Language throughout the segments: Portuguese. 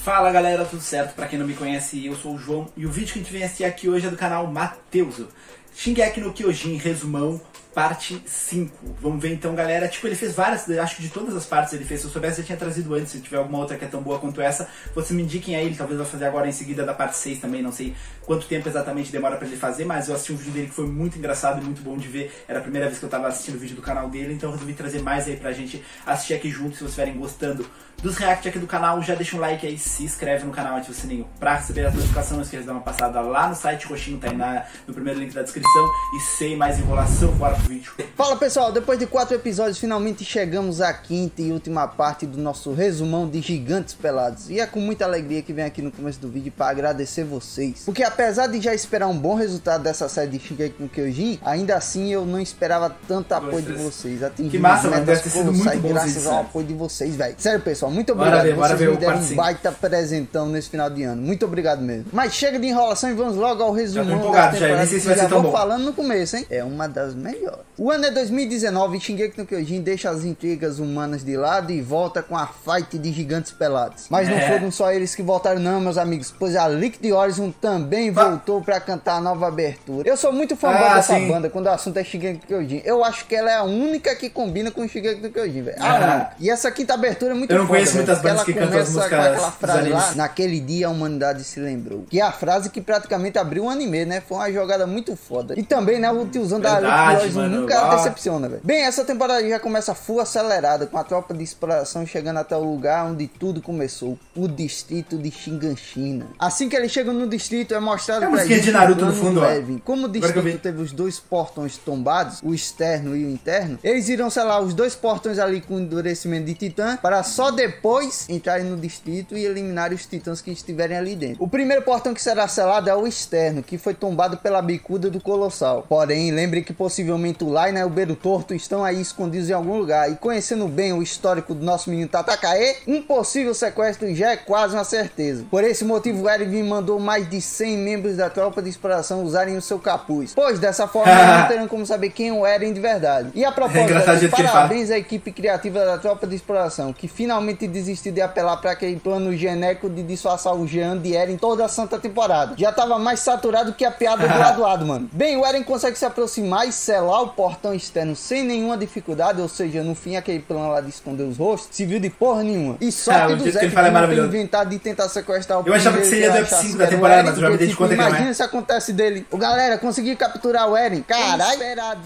Fala galera, tudo certo? Pra quem não me conhece, eu sou o João e o vídeo que a gente vem assistir aqui hoje é do canal Mateuso. Shingeki no Kyojin, resumão, parte 5. Vamos ver então, galera. Tipo, ele fez várias, acho que de todas as partes ele fez. Se eu soubesse, eu tinha trazido antes. Se tiver alguma outra que é tão boa quanto essa, vocês me indiquem aí. Ele talvez vai fazer agora em seguida da parte 6 também. Não sei quanto tempo exatamente demora pra ele fazer, mas eu assisti um vídeo dele que foi muito engraçado e muito bom de ver. Era a primeira vez que eu tava assistindo o vídeo do canal dele, então eu resolvi trazer mais aí pra gente assistir aqui junto. Se vocês estiverem gostando dos reacts aqui do canal, já deixa um like aí, se inscreve no canal, ativa o sininho pra receber as notificações. Não esqueça de dar uma passada lá no site roxinho, tá aí no primeiro link da descrição. E sem mais enrolação, bora pro vídeo. Fala pessoal, depois de 4 episódios finalmente chegamos à quinta e última parte do nosso resumão de Gigantes Pelados. E é com muita alegria que venho aqui no começo do vídeo para agradecer vocês, porque apesar de já esperar um bom resultado dessa série de Shingeki no Kyojin, ainda assim eu não esperava tanto apoio de vocês. Que massa, mano, deve ter sido muito bom graças ao apoio de vocês, velho. Sério pessoal, muito obrigado. Vocês me deram um baita presentão nesse final de ano. Muito obrigado mesmo. Mas chega de enrolação e vamos logo ao resumão da temporada. Nem sei se vai ser tão bom. Falando no começo, hein? É uma das melhores. O ano é 2019 e Shingeki no Kyojin deixa as intrigas humanas de lado e volta com a fight de Gigantes Pelados. Mas não foram só eles que voltaram não, meus amigos, pois a Liquid Horizon também voltou pra cantar a nova abertura. Eu sou muito fã dessa banda quando o assunto é Shingeki no Kyojin. Eu acho que ela é a única que combina com Shingeki no Kyojin, velho. E essa quinta abertura é muito foda. Eu não conheço muitas bandas que cantam as músicas com aquela frase lá, naquele dia a humanidade se lembrou. Que é a frase que praticamente abriu o anime, né? Foi uma jogada muito foda. E também, né, o tiozão da Liquid Horizon nunca decepciona, velho. Bem, essa temporada já começa full acelerada, com a tropa de exploração chegando até o lugar onde tudo começou, o distrito de Shiganshina. Assim que eles chegam no distrito, é mostrado pra gente de Naruto no fundo, como o distrito teve os dois portões tombados, o externo e o interno, eles irão selar os dois portões ali com endurecimento de titã, para só depois entrarem no distrito e eliminarem os titãs que estiverem ali dentro. O primeiro portão que será selado é o externo, que foi tombado pela bicuda do Colossal. Porém, lembre que possivelmente o Laina e o Berutorto estão aí escondidos em algum lugar, e conhecendo bem o histórico do nosso menino Tatakae, um possível sequestro já é quase uma certeza. Por esse motivo, o Eren mandou mais de 100 membros da tropa de exploração usarem o seu capuz, pois dessa forma não terão como saber quem é o Eren de verdade. E a propósito, parabéns à equipe criativa da tropa de exploração, que finalmente desistiu de apelar para aquele plano genérico de disfarçar o Jean de Eren toda a santa temporada. Já tava mais saturado que a piada do lado, mano. Bem, o Eren consegue se aproximar e selar o portão externo sem nenhuma dificuldade, ou seja, no fim aquele plano lá de esconder os rostos se viu de porra nenhuma. E só que do Zé que não tem inventado de tentar sequestrar o Eu achava que seria do F5 da temporada, mas eu já me dei de conta que não é. Imagina se acontece dele. Ô galera, consegui capturar o Eren. Caralho.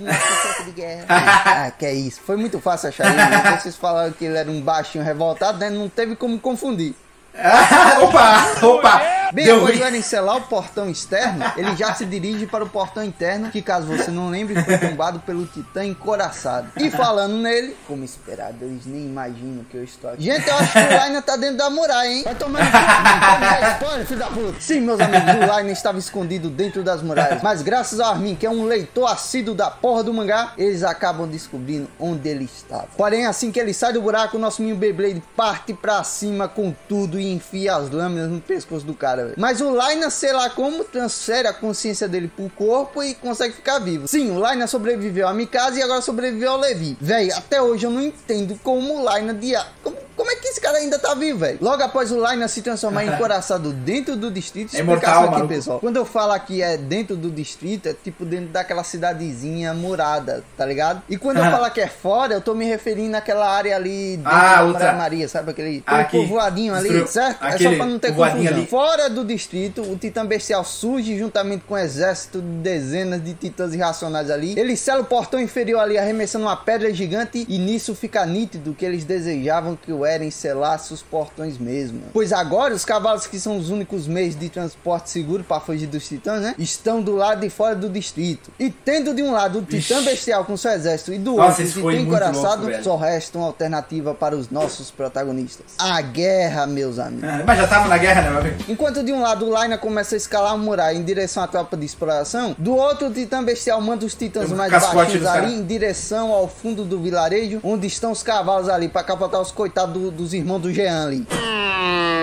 De guerra. Que é isso. Foi muito fácil achar ele, né? Vocês falaram que ele era um baixinho revoltado, né? Não teve como confundir. Opa! Bem, após o Eren selar o portão externo, ele já se dirige para o portão interno, que caso você não lembre, foi tombado pelo Titã encoraçado. E falando nele, como esperado, eles nem imaginam que eu estou aqui. Gente, eu acho que o Laina tá dentro da muralha, hein? Vai tomando spoiler, filho da puta. Sim, meus amigos, o Laina estava escondido dentro das muralhas. Mas graças ao Armin, que é um leitor assíduo da porra do mangá, eles acabam descobrindo onde ele estava. Porém, assim que ele sai do buraco, o nosso menino Beyblade parte pra cima com tudo e enfia as lâminas no pescoço do cara. Mas o Laina, sei lá como, transfere a consciência dele pro corpo e consegue ficar vivo. Sim, o Laina sobreviveu a Mikasa e agora sobreviveu ao Levi. Véi, até hoje eu não entendo como o Laina como é que esse cara ainda tá vivo, velho? Logo após o Laina se transformar em encoraçado dentro do distrito, explicação aqui, pessoal. Quando eu falo aqui é dentro do distrito, é tipo dentro daquela cidadezinha murada, tá ligado? E quando eu falo que é fora, eu tô me referindo àquela área ali dentro da Mulher Maria, sabe? Aquele povoadinho ali, certo? É só pra não ter confusão. Ali. Fora do distrito, o Titã Bestial surge juntamente com um exército de dezenas de titãs irracionais ali. Ele sela o portão inferior ali, arremessando uma pedra gigante, e nisso fica nítido que eles desejavam que o Eren selasse os portões mesmo. Pois agora, os cavalos, que são os únicos meios de transporte seguro para fugir dos titãs, né? Estão do lado de fora do distrito. E tendo de um lado o Titã Bestial com seu exército e do outro o Titã encoraçado, só resta uma alternativa para os nossos protagonistas. A guerra, meus amigos. Mas já tava na guerra, né, meu amigo? Enquanto de um lado o Laina começa a escalar a muralha em direção à tropa de exploração, do outro o Titã Bestial manda os titãs mais baixos ali em direção ao fundo do vilarejo, onde estão os cavalos ali para capotar os coitados dos irmãos do Jean ali.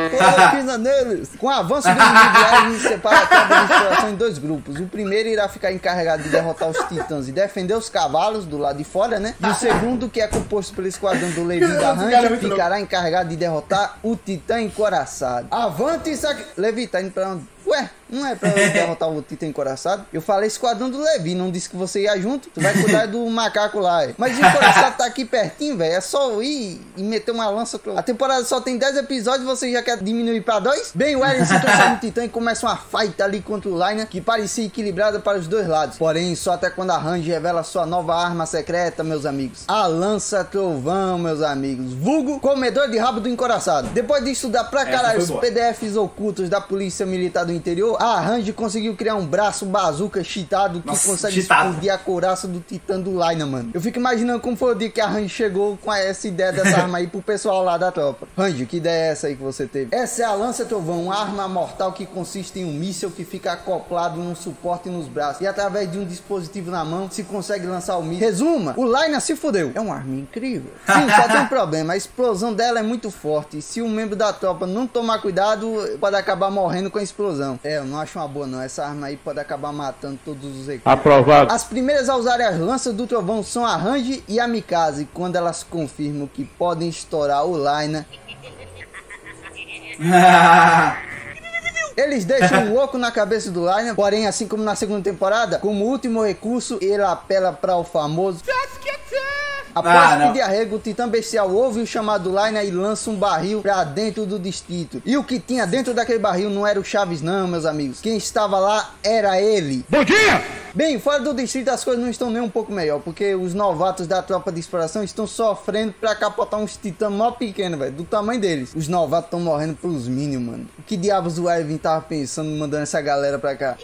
Pisa neles. Com o avanço do inimigo, separa a tropa de exploração em dois grupos. O primeiro irá ficar encarregado de derrotar os titãs e defender os cavalos do lado de fora, né? E o segundo, que é composto pelo esquadrão do Levi da Ranger, ficará encarregado de derrotar o titã encoraçado. Avante, Levi, tá indo pra onde? Ué, não é pra eu derrotar o Titã encoraçado? Eu falei esquadrão do Levi, não disse que você ia junto. Tu vai cuidar do macaco lá. Mas o encoraçado tá aqui pertinho, velho. É só ir e meter uma lança. A temporada só tem 10 episódios, você já quer diminuir pra 2? Bem, o Eren se transforma no Titã e começa uma fight ali contra o Liner, que parecia equilibrada para os dois lados. Porém, só até quando a Ranger revela sua nova arma secreta, meus amigos. A Lança Trovão, meus amigos. Vulgo comedor de rabo do encoraçado. Depois de estudar pra caralho os PDFs ocultos da Polícia Militar do interior, a Ranger conseguiu criar um braço bazuca cheatado que consegue explodir a couraça do Titã do Liner, mano. Eu fico imaginando como foi o dia que a Ranger chegou com essa ideia dessa arma aí pro pessoal lá da tropa. Ranger, que ideia é essa aí que você teve? Essa é a Lança Trovão, uma arma mortal que consiste em um míssil que fica acoplado num suporte nos braços e através de um dispositivo na mão se consegue lançar o míssil. Resuma, o Liner se fudeu. É uma arma incrível. Sim, só tem um problema, a explosão dela é muito forte e se um membro da tropa não tomar cuidado, pode acabar morrendo com a explosão. Eu não acho uma boa não, essa arma aí pode acabar matando todos os recursos. Aprovado. As primeiras a usarem as lanças do trovão são a Ranger e a Mikasa, quando elas confirmam que podem estourar o Liner. Eles deixam o oco na cabeça do Liner, porém, assim como na segunda temporada, como último recurso, ele apela para o famoso... Após pedir arrego, o Titã Bestial ouve o chamado Liner e lança um barril pra dentro do distrito. E o que tinha dentro daquele barril não era o Chaves não, meus amigos. Quem estava lá era ele. Bom dia! Bem, fora do distrito as coisas não estão nem um pouco melhor, porque os novatos da tropa de exploração estão sofrendo pra capotar uns titãs mó pequenos, velho, do tamanho deles. Os novatos estão morrendo pros minions, mano. O que diabos o Erwin tava pensando mandando essa galera pra cá?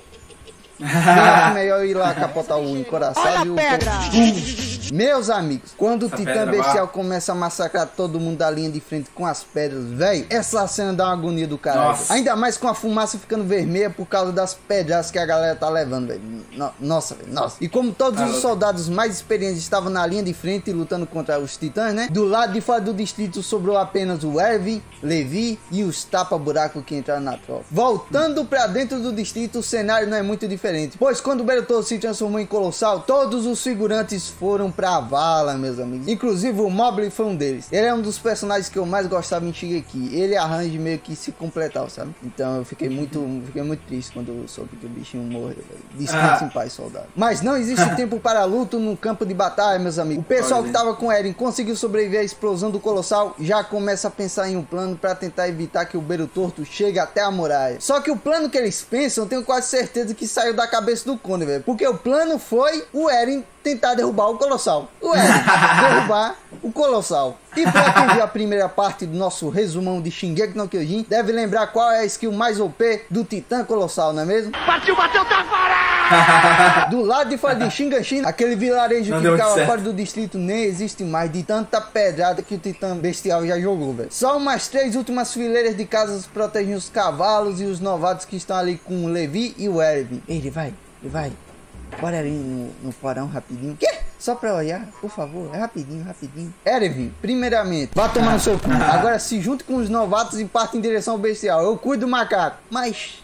É melhor ir lá capotar o encoraçado e o pedra. Meus amigos, quando o Titã Bestial começa a massacrar todo mundo da linha de frente com as pedras, velho, essa cena dá uma agonia do caralho. Nossa. Ainda mais com a fumaça ficando vermelha por causa das pedras que a galera tá levando, velho. Nossa, velho, nossa. E como todos os soldados mais experientes estavam na linha de frente lutando contra os titãs, né? Do lado de fora do distrito sobrou apenas o Erwin, Levi e os tapa-buraco que entraram na tropa. Voltando pra dentro do distrito, o cenário não é muito diferente, pois quando o Bertoldo se transformou em Colossal, todos os figurantes foram pra vala, meus amigos. Inclusive o Mobley foi um deles. Ele é um dos personagens que eu mais gostava em Shingeki. Ele arranja meio que se completavam, sabe? Então eu fiquei muito triste quando eu soube que o bichinho morreu. Descanse em paz, soldado. Mas não existe tempo para luto no campo de batalha, meus amigos. O pessoal que tava com Eren conseguiu sobreviver à explosão do Colossal, já começa a pensar em um plano para tentar evitar que o Beiro Torto chegue até a muralha. Só que o plano que eles pensam, eu tenho quase certeza que saiu da cabeça do Conde, velho. Porque o plano foi o Eren tentar derrubar o Colossal. O Eren derrubar o Colossal. E pra quem viu a primeira parte do nosso resumão de Shingeki no Kyojin, deve lembrar qual é a skill mais OP do Titã Colossal, não é mesmo? Partiu, bateu, tá fora! Do lado de fora de Shingashin, aquele vilarejo que ficava fora do distrito nem existe mais, de tanta pedrada que o Titã Bestial já jogou, velho. Só umas 3 últimas fileiras de casas protegem os cavalos e os novatos que estão ali com o Levi e o Erwin. Ele vai. Bora ali no porão rapidinho. Quê? Só pra olhar, por favor, é rapidinho. Erwin, primeiramente, vá tomar no seu cu. Agora se junte com os novatos e parte em direção ao bestial. Eu cuido do macaco. Mas...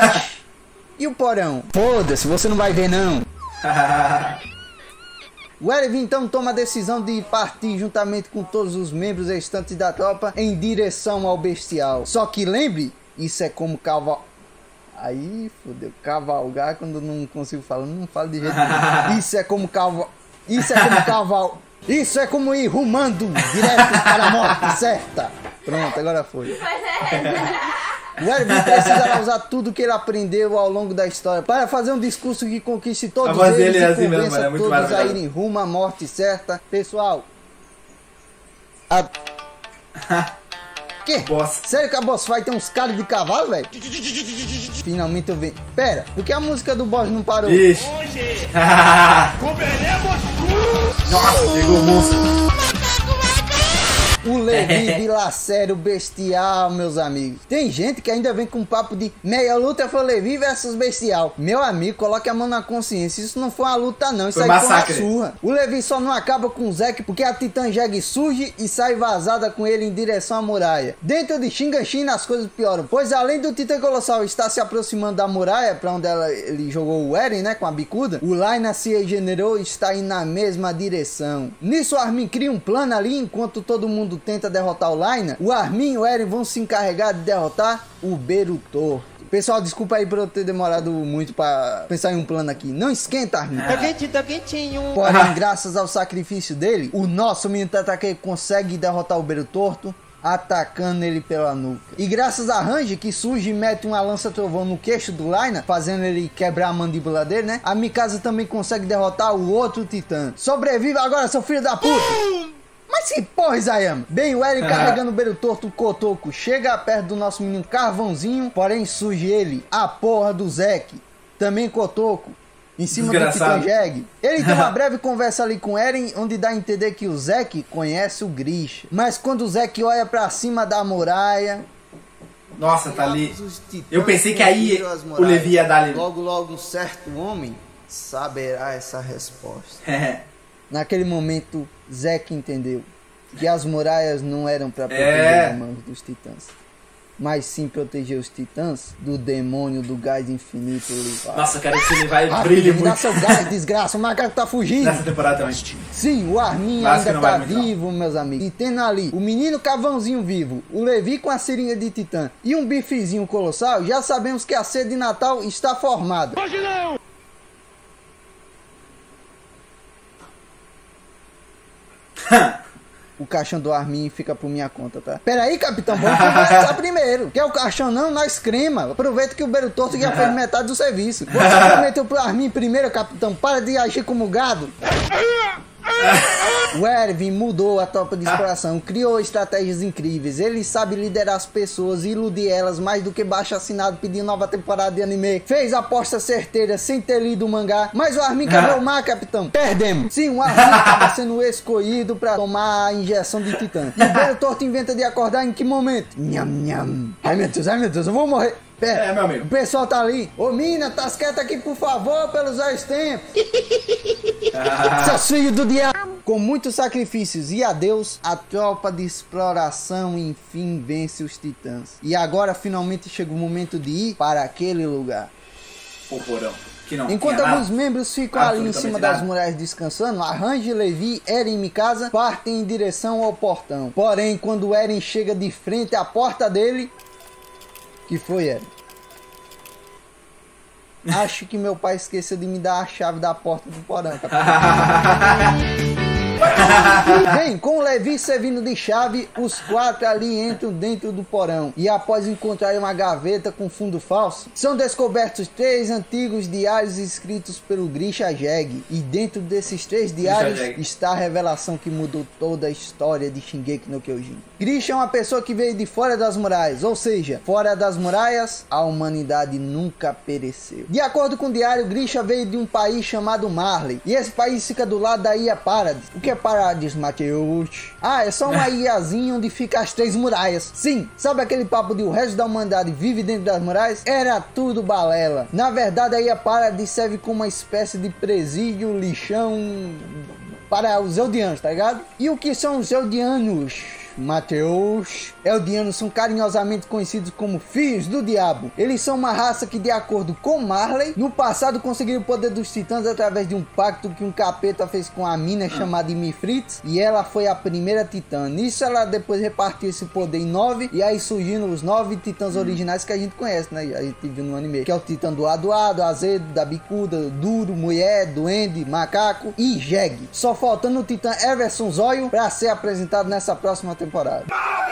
e o porão? Foda-se, você não vai ver não. O Erwin então toma a decisão de partir juntamente com todos os membros restantes da tropa em direção ao bestial. Só que lembre, isso é como Aí, fodeu. Cavalgar quando não consigo falar. Não falo de jeito nenhum. Isso é como ir rumando direto para a morte certa. Pronto, agora foi. O Erwin precisará usar tudo que ele aprendeu ao longo da história para fazer um discurso que conquiste todos eles e assim convença mesmo, todos a irem rumo à morte certa. Pessoal... Que? Boss. Sério que a boss fight tem uns caras de cavalo, velho? Finalmente eu vi. Pera, por que a música do boss não parou? Ixi. Comeremos! Nossa, pegou o monstro. O Levi Levi dilacera o bestial, meus amigos. Tem gente que ainda vem com um papo de meia luta foi Levi versus bestial. Meu amigo, coloque a mão na consciência. Isso não foi uma luta, não. Isso foi aí massacre. foi uma surra. O Levi só não acaba com o Zeke porque a Titã Jeg surge e sai vazada com ele em direção à muralha. Dentro de Shingashin as coisas pioram, pois além do Titã Colossal estar se aproximando da muralha, pra onde ele jogou o Eren, né, com a bicuda, o Laina se regenerou e está indo na mesma direção. Nisso, o Armin cria um plano ali, enquanto todo mundo tenta derrotar o Laina, o Armin e o Eren vão se encarregar de derrotar o Berutor. Pessoal, desculpa aí por eu ter demorado muito pra pensar em um plano aqui. Não esquenta, Armin. Tá quentinho. Porém, graças ao sacrifício dele, o nosso menino Tataque consegue derrotar o Berutorto, atacando ele pela nuca. E graças a Range, que surge e mete uma lança-trovão no queixo do Laina, fazendo ele quebrar a mandíbula dele, né? A Mikasa também consegue derrotar o outro titã. Sobrevive agora, seu filho da puta! Mas que porra, Isayama? Bem, o Eren carregando o Berutorto, o Kotoko, chega perto do nosso menino Carvãozinho, porém surge ele, a porra do Zeke, também Kotoko, em cima do Titã Jeg. Ele tem uma breve conversa ali com Eren, onde dá a entender que o Zeke conhece o Grisha. Mas quando o Zeke olha pra cima da muralha... Nossa, tá ali. Eu pensei que aí o Levi ia dar ali. Logo um certo homem saberá essa resposta. Naquele momento, Zeke entendeu que as muralhas não eram pra proteger as mãos dos titãs, mas sim proteger os titãs do demônio do gás infinito Levi. Nossa, eu quero que você vai brilhe muito. Dá seu gás, desgraça, o macaco tá fugindo. Nessa temporada também. Sim, o Armin ainda tá vivo, meus amigos. E tendo ali o menino Cavãozinho vivo, o Levi com a seringa de titã e um bifezinho colossal, já sabemos que a ceia de Natal está formada. Hoje não! O caixão do Armin fica por minha conta, tá? Pera aí, capitão, vamos conversar primeiro. Quer o caixão não? Nós crema. Aproveita que o Berutorto já fez metade do serviço. Você prometeu pro Armin primeiro, capitão. Para de agir como gado. O Erwin mudou a tropa de exploração, criou estratégias incríveis. Ele sabe liderar as pessoas e iludir elas mais do que baixo assinado pedindo nova temporada de anime. Fez apostas certeiras sem ter lido o mangá. Mas o Armin quebrou o mar, capitão. Perdemos. Sim, o Armin estava sendo escolhido para tomar a injeção de titã. E o Berutorto inventa de acordar em que momento? Nham, nham. Ai meu Deus, eu vou morrer. Pera, meu amigo. O pessoal tá ali. Ô mina, tá quieto aqui, por favor, pelos velhos tempos. Seus filhos do diabo. Com muitos sacrifícios e adeus, a tropa de exploração enfim vence os titãs. E agora finalmente chega o momento de ir para aquele lugar. O porão. Que não enquanto tinha alguns nada. membros ficam ali em cima das muralhas descansando, Arrange, Levi, Eren e Mikasa partem em direção ao portão. Porém, quando Eren chega de frente à porta dele... Que foi, Eren? Acho que meu pai esqueceu de me dar a chave da porta do porão, Bem, com o Levi servindo de chave, os quatro ali entram dentro do porão. E após encontrarem uma gaveta com fundo falso, são descobertos 3 antigos diários escritos pelo Grisha Jeg. E dentro desses 3 diários está a revelação que mudou toda a história de Shingeki no Kyojin. Grisha é uma pessoa que veio de fora das muralhas, ou seja, fora das muralhas, a humanidade nunca pereceu. De acordo com o diário, Grisha veio de um país chamado Marley. E esse país fica do lado da Ilha Paradis. O que é Paradis, Mateus? Ah, é só uma ilhazinha onde fica as 3 muralhas. Sim, sabe aquele papo de o resto da humanidade vive dentro das muralhas? Era tudo balela. Na verdade, a Ilha Paradis serve como uma espécie de presídio, lixão para os Eldianos, tá ligado? E o que são os Eldianos? Mateus. Eldianos são carinhosamente conhecidos como Filhos do Diabo. Eles são uma raça que, de acordo com Marley, no passado conseguiram o poder dos titãs através de um pacto que um capeta fez com a mina chamada Mifrits, e ela foi a primeira titã. Nisso ela depois repartiu esse poder em 9, e aí surgiram os 9 titãs originais que a gente conhece, né? A gente viu no anime, que é o titã do Aduado, Azedo, da Bicuda, Duro, Mulher, Duende, Macaco e Jeg. Só faltando o titã Everson Zóio para ser apresentado nessa próxima temporada.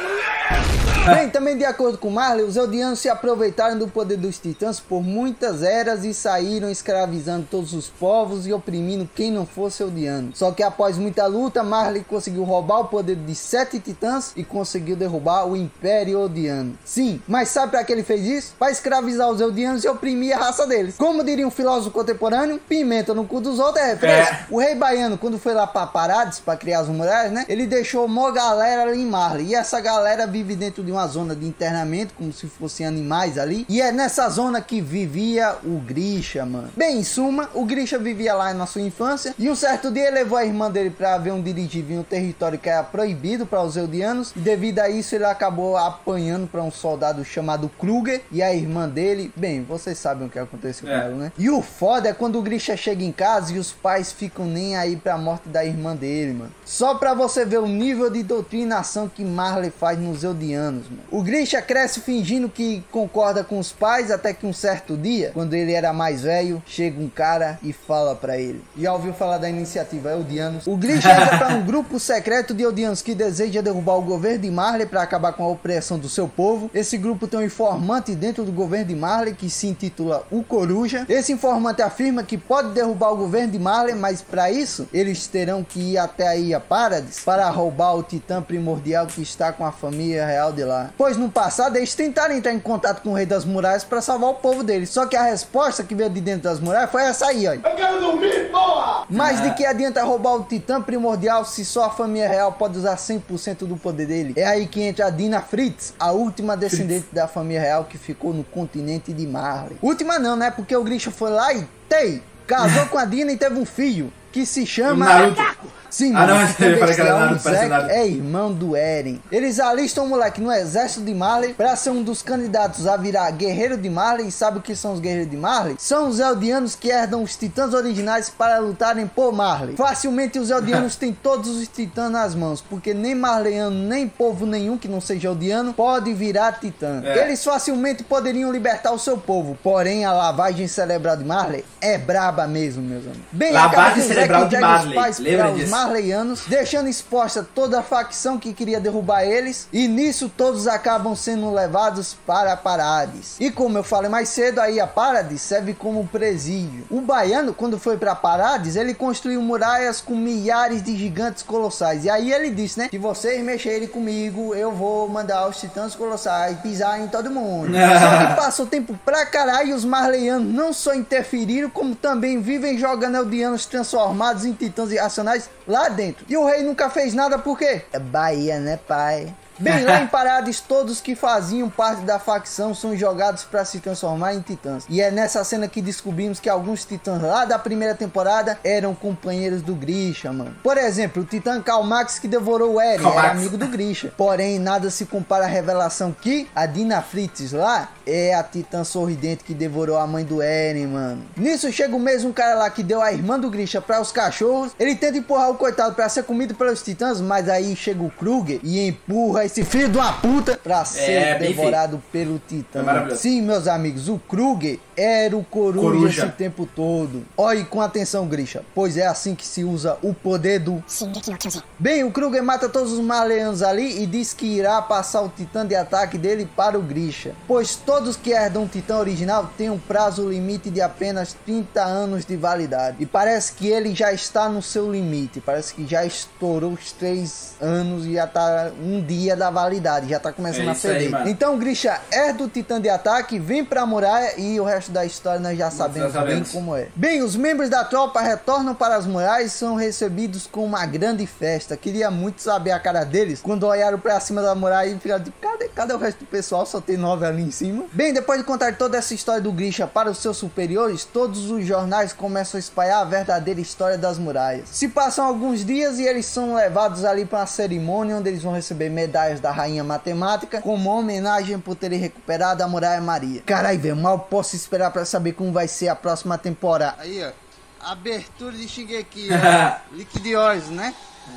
Bem, também de acordo com Marley, os Eldianos se aproveitaram do poder dos titãs por muitas eras e saíram escravizando todos os povos e oprimindo quem não fosse Eldiano. Só que após muita luta, Marley conseguiu roubar o poder de 7 titãs e conseguiu derrubar o Império Eldiano. Sim, mas sabe para que ele fez isso? Para escravizar os Eldianos e oprimir a raça deles. Como diria um filósofo contemporâneo, pimenta no cu dos outros é refresco. O rei baiano, quando foi lá para Parades, para criar as muralhas, né? Ele deixou uma galera ali em Marley. E essa galera vive dentro de uma zona de internamento, como se fossem animais ali. E é nessa zona que vivia o Grisha, mano. Bem, em suma, o Grisha vivia lá na sua infância. E um certo dia ele levou a irmã dele para ver um dirigível em um território que era proibido para os Eldianos. E devido a isso, ele acabou apanhando para um soldado chamado Kruger. E a irmã dele, bem, vocês sabem o que aconteceu com ela, né? E o foda é quando o Grisha chega em casa e os pais ficam nem aí pra morte da irmã dele, mano. Só pra você ver o nível de doutrinação que Marley faz nos Eldianos, mano. O Grisha cresce fingindo que concorda com os pais, até que um certo dia, quando ele era mais velho, chega um cara e fala pra ele. Já ouviu falar da iniciativa Eldianos? O Grisha entra pra um grupo secreto de Eldianos que deseja derrubar o governo de Marley pra acabar com a opressão do seu povo. Esse grupo tem um informante dentro do governo de Marley que se intitula o Coruja. Esse informante afirma que pode derrubar o governo de Marley, mas para isso eles terão que ir até a Ilha Paradis para roubar o titã primordial que está com a família real de lá. Pois no passado eles tentaram entrar em contato com o Rei das Muralhas para salvar o povo deles, só que a resposta que veio de dentro das muralhas foi essa aí, ó. Eu quero dormir, porra! Mas de que adianta roubar o titã primordial se só a família real pode usar 100% do poder dele? É aí que entra a Dina Fritz, a última descendente da família real que ficou no continente de Marley. Última não, né? Porque o Grisha foi lá e casou com a Dina e teve um filho que se chama Naruto. Sim, não, eu falei que era Naruto, parece Naruto. É irmão do Eren. Eles alistam o moleque no exército de Marley pra ser um dos candidatos a virar guerreiro de Marley. E sabe o que são os guerreiros de Marley? São os Eldianos que herdam os titãs originais para lutarem por Marley. Facilmente os Eldianos têm todos os titãs nas mãos, porque nem Marleyano, nem povo nenhum que não seja Eldiano pode virar titã. Eles facilmente poderiam libertar o seu povo, porém a lavagem cerebral de Marley é braba mesmo, meus amigos. Bem, lavagem cerebral de Marley, lembra disso? Marleyanos, deixando exposta toda a facção que queria derrubar eles, e nisso todos acabam sendo levados para Parades. E como eu falei mais cedo, aí a Parades serve como presídio. O baiano, quando foi para Parades, ele construiu muralhas com milhares de gigantes colossais, e aí ele disse, né, se vocês mexerem comigo, eu vou mandar os titãs colossais pisar em todo mundo. Só que passou tempo pra caralho e os Marleyanos não só interferiram, como também vivem jogando Eldianos transformados em titãs irracionais lá dentro. E o rei nunca fez nada porque é Bahia, né, pai? Bem, lá em Parades, todos que faziam parte da facção são jogados para se transformar em titãs. E é nessa cena que descobrimos que alguns titãs lá da primeira temporada eram companheiros do Grisha, mano. Por exemplo, o titã Kalmax que devorou o Eren, era amigo do Grisha. Porém, nada se compara à revelação que a Dina Fritz lá é a titã sorridente que devorou a mãe do Eren, mano. Nisso chega o mesmo cara lá que deu a irmã do Grisha para os cachorros. Ele tenta empurrar o coitado para ser comido pelos titãs, mas aí chega o Kruger e empurra esse filho de uma puta pra ser devorado pelo titã. Sim, meus amigos, o Kruger era o Coruja esse tempo todo. Olhe com atenção, Grisha, pois é assim que se usa o poder do Shingeki no Kyojin. Bem, o Kruger mata todos os Marleyanos ali e diz que irá passar o titã de ataque dele para o Grisha, pois todos que herdam o titã original têm um prazo limite de apenas 30 anos de validade. E parece que ele já está no seu limite, parece que já estourou os 3 anos e já tá um dia da validade, já tá começando a feder. Então o Grisha herda o titã de ataque, vem pra muralha e o resto da história nós já sabemos bem como é. Bem, os membros da tropa retornam para as muralhas e são recebidos com uma grande festa. Queria muito saber a cara deles quando olharam pra cima da muralha e ficaram tipo, cadê o resto do pessoal? Só tem 9 ali em cima. Bem, depois de contar toda essa história do Grisha para os seus superiores, todos os jornais começam a espalhar a verdadeira história das muralhas. Se passam alguns dias e eles são levados ali para uma cerimônia onde eles vão receber medalhas da Rainha Matemática como homenagem por terem recuperado a Muralha Maria. Caralho, velho, mal posso esperar para saber como vai ser a próxima temporada. Aí, ó, abertura de Shingeki, ó, Liquidiose, né?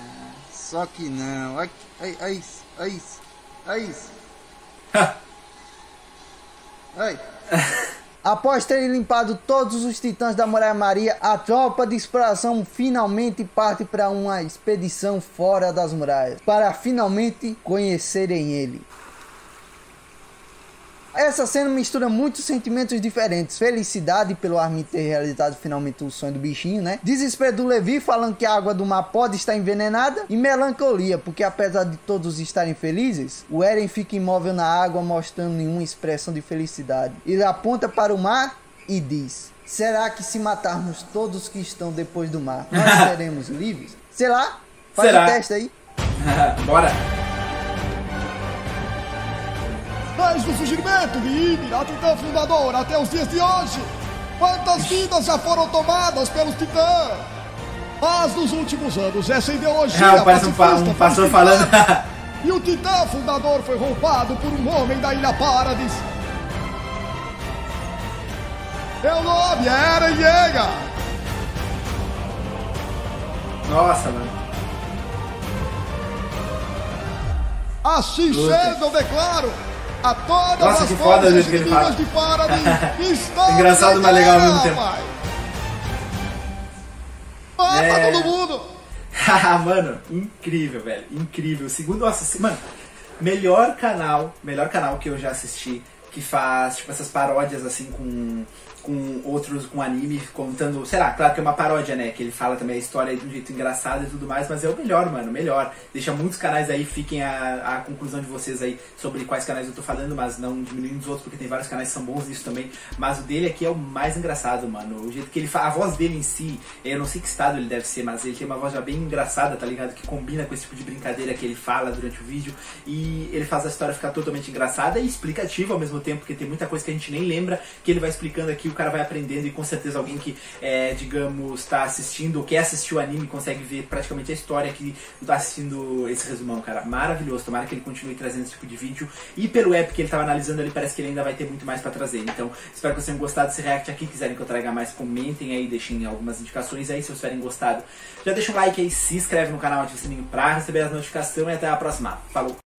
Só que não. Olha isso, olha isso, olha isso. Ai. Após terem limpado todos os titãs da Muralha Maria, a tropa de exploração finalmente parte para uma expedição fora das muralhas, para finalmente conhecerem ele. Essa cena mistura muitos sentimentos diferentes. Felicidade pelo Armin ter realizado finalmente o sonho do bichinho, né? Desespero do Levi falando que a água do mar pode estar envenenada. E melancolia, porque apesar de todos estarem felizes, o Eren fica imóvel na água mostrando nenhuma expressão de felicidade. Ele aponta para o mar e diz: será que se matarmos todos que estão depois do mar, nós seremos livres? Sei lá, faz o teste aí. Bora! Desde o surgimento de Ymir, a titã fundadora, até os dias de hoje, quantas vidas já foram tomadas pelos titãs? Mas nos últimos anos, essa ideologia parece um pastor falando. E o titã fundador foi roubado por um homem da Ilha Paradis. Meu nome é Eren Yeager. Nossa, mano. Assim sendo, eu declaro a todas Nossa, as que foda forças que ele fala. inimigas de Paradis que estão Engraçado, mas legal ao mesmo tempo. Mata todo mundo! Mano, incrível, velho. Incrível. Segundo, nossa, mano, melhor canal que eu já assisti, que faz, tipo, essas paródias, assim, com outros, com anime, contando, sei lá, claro que é uma paródia, né, que ele fala também a história de um jeito engraçado e tudo mais, mas é o melhor, mano, melhor. Deixa muitos canais aí, fiquem a conclusão de vocês aí sobre quais canais eu tô falando, mas não diminuindo os outros, porque tem vários canais que são bons nisso também, mas o dele aqui é o mais engraçado, mano. O jeito que ele fala, a voz dele em si, eu não sei que estado ele deve ser, mas ele tem uma voz já bem engraçada, tá ligado? Que combina com esse tipo de brincadeira que ele fala durante o vídeo, e ele faz a história ficar totalmente engraçada e explicativa ao mesmo tempo, porque tem muita coisa que a gente nem lembra, que ele vai explicando aqui, o cara vai aprendendo, e com certeza alguém que, digamos, tá assistindo ou quer assistir o anime consegue ver praticamente a história aqui, tá assistindo esse resumão, cara. Maravilhoso, tomara que ele continue trazendo esse tipo de vídeo, e pelo app que ele tava analisando ali, parece que ele ainda vai ter muito mais pra trazer. Então, espero que vocês tenham gostado desse react aqui. Quiserem que eu traga mais, comentem aí, deixem algumas indicações aí, se vocês tiverem gostado. Já deixa um like aí, se inscreve no canal, ativa o sininho pra receber as notificações, e até a próxima. Falou!